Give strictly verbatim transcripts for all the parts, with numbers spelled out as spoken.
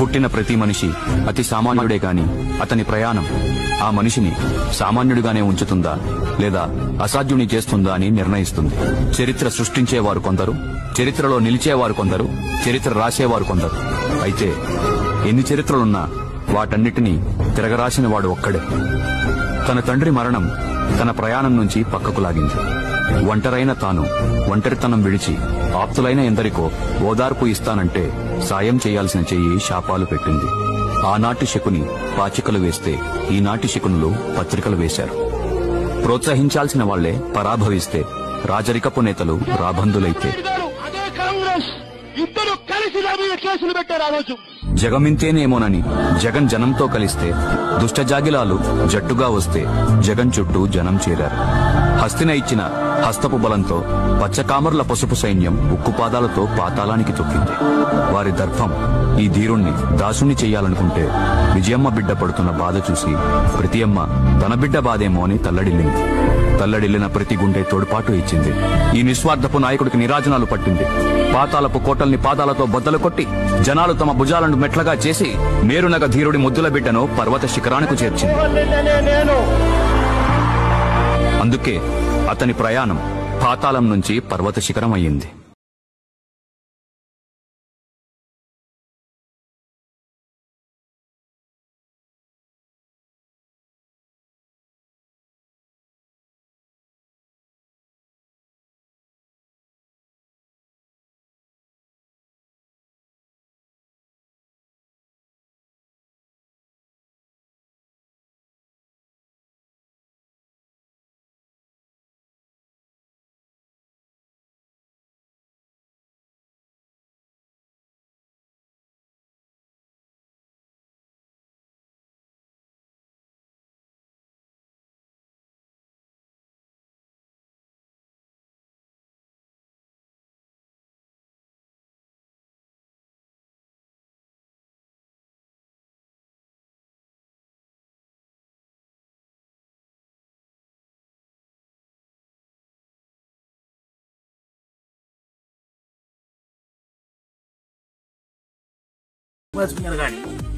పుట్టిన ప్రతి మనిషి అతి సామాన్యుడే గాని అతని ప్రయాణం ఆ మనిషిని సామాన్యుడిగానే ఉంచుతుందా లేదా అసాధ్యుని చేస్తుందా అని నిర్ణయిస్తుంది. చరిత్ర సృష్టించేవారు కొందరు, చరిత్రలో నిలిచేవారు కొందరు, చరిత్ర రాసేవారు కొందరు. అయితే ఎన్ని చరిత్రలున్నా వాటన్నిటినీ తిరగరాసిన వాడు ఒక్కడే. తన తండ్రి మరణం తన ప్రయాణం నుంచి పక్కకు లాగింది. ఒంటరైన తాను ఒంటరితనం విడిచి ఆప్తులైన ఎందరికో ఓదార్పు ఇస్తానంటే సాయం చేయాల్సిన చెయ్యి శాపాలు పెట్టింది. ఆనాటి శకుని పాచికలు వేస్తే ఈనాటి శకునులు పత్రికలు వేశారు. ప్రోత్సహించాల్సిన వాళ్లే పరాభవిస్తే రాజరికపు నేతలు రాబందులైతే ఇద్దరు కలిసి నా మీద కేసులు పెట్టారు. ఆ రోజు జగమింతేనేమోనని జగన్ జనంతో కలిస్తే, దుష్ట జాగిలాలు జట్టుగా వస్తే జగన్ చుట్టూ జనం చేరారు. హస్తిన ఇచ్చిన హస్తపు బలంతో పచ్చకామర్ల పసుపు సైన్యం ఉక్కుపాదాలతో పాతాళానికి తొక్కింది. వారి దర్భం ఈ ధీరుణ్ణి దాసుని చెయ్యాలనుకుంటే విజయమ్మ బిడ్డ పడుతున్న బాధ చూసి ప్రతి అమ్మ తన బిడ్డ బాధేమో అని తల్లడిల్లింది. తల్లడిల్లిన ప్రతి గుండె తోడ్పాటు ఇచ్చింది. ఈ నిస్వార్థపు నాయకుడికి నిరాజనాలు పట్టింది. పాతాలపు కోటల్ని పాదాలతో బద్దలు కొట్టి జనాలు తమ భుజాలను మెట్లగా చేసి మేరునగ ధీరుడి ముద్దుల బిడ్డను పర్వత శిఖరానికి చేర్చింది. అందుకే అతని ప్రయాణం పాతాళం నుంచి పర్వత శిఖరం అయ్యింది. కానీ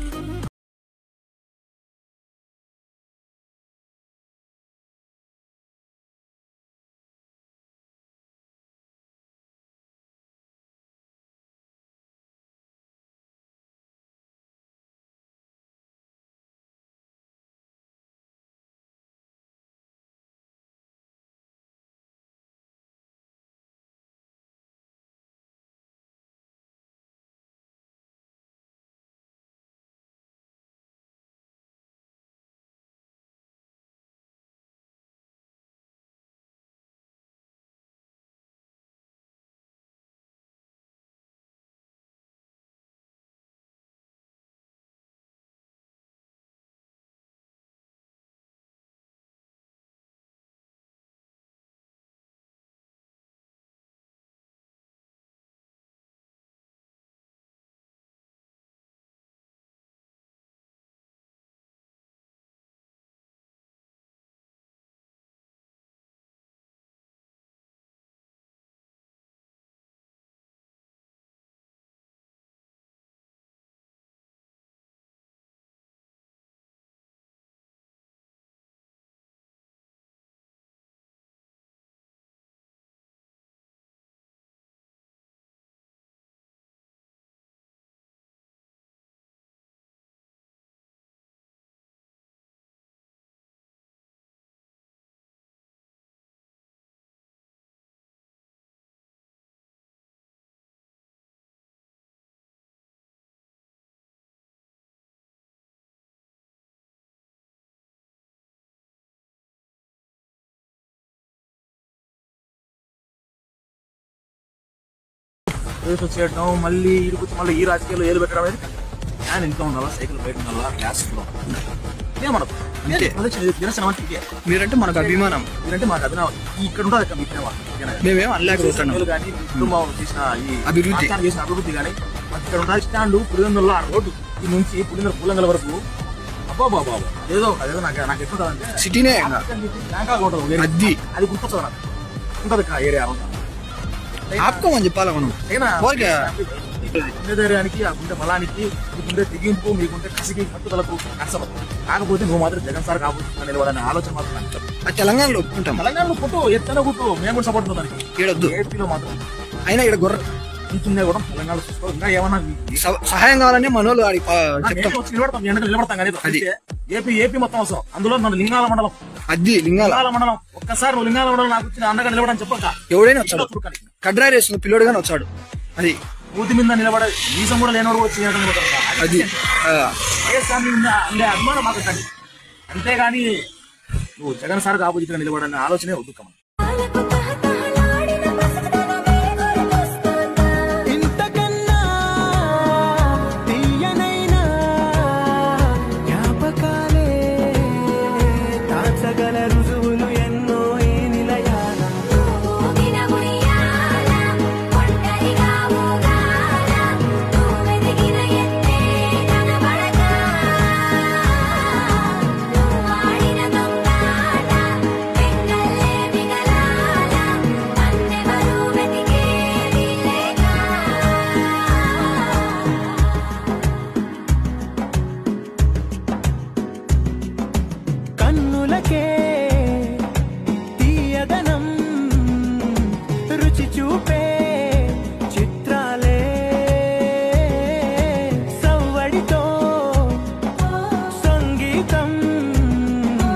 రేసు చేయడం మళ్ళీ ఇరుకుతూ మళ్ళీ ఈ రాజకీయాల్లో ఏలు పెట్టడం అనేది ఫ్యాన్ ఇంట్లో ఉండాలా, సైకిల్ బయట ఉండాలా, క్లాస్లో ఇదే మనకు జనసేన మీరంటే మనకు అభిమానం, మీరంటే మాకు అభిమానం. ఇక్కడ ఉంటుంది మేమేం అనలేకపోతున్నాం కానీ కుటుంబం చేసిన ఈ అభివృద్ధి చేసిన అభివృద్ధి కానీ మాకు ఇక్కడ ఉంటుంది. స్టాండ్ పులివెందుల్లో ఆ రోడ్డు ఈ నుంచి పులివెందుల పూలంగల వరకు అబ్బా బాబా ఏదో అదేదో నాకు నాకు ఎట్లుంటుంది అంటే సిటీనే బ్యాంకాక్ ఉంటుంది అది అది గుర్తొస్తుంది నాకు ఉంటుంది ఏరియా ఆపుకోమని చెప్పాలా మనం. గుండె ధైర్యానికి ఆ గుండె బలానికి మీకుండే తెగింపు మీకుండే కసికి కట్టుదలకు నష్టపడతాం. కాకపోతే నువ్వు మాత్రం జగన్ సార్ కాబోతున్నా నిలబడనే ఆలోచన మాత్రం నాకు లేదు. అది తెలంగాణలో ఒప్పుకుంటాం. తెలంగాణలో పుట్టు ఎత్తన పుట్టు మేము కూడా సపోర్ట్ దానికి. ఈడొద్దు. ఏపీలో మాత్రం అయినా ఇక్కడ గొర్రె ఇంచున్నా కూడా తెలంగాణలో చూసుకో. ఇంకా ఏమన్నా స- సహాయం కావాలని మనోళ్ళు ఆడి పా- చెప్తాం. వచ్చి నిలబడతాం, మీ వెనక నిలబడతాం కానీ అది. ఏపీ ఏపీ మొత్తం అవసరం. అందులో మన లింగాల మండలం అది లింగాల లింగాల మండలం ఒక్కసారి నువ్వు లింగాల మండలం నాకు వచ్చిన అండగా నిలబడని చెప్పక ఎవడైనా వచ్చాడు. కడ్రా రేసిన పిల్లోడు గానీ వచ్చాడు. అది పూర్తి మీద నిలబడే వీసం కూడా లేనివాడు కూడా వచ్చి వెనక నిలబడతాడు. అది ఆ, వైఎస్ఆర్ మీద ఉండే అభిమానం మాకు ఉంటుంది. అంతేగాని నువ్వు జగన్ సార్ ఆపోజిట్ గా నిలబడని ఆలోచనే వద్దు కమల్.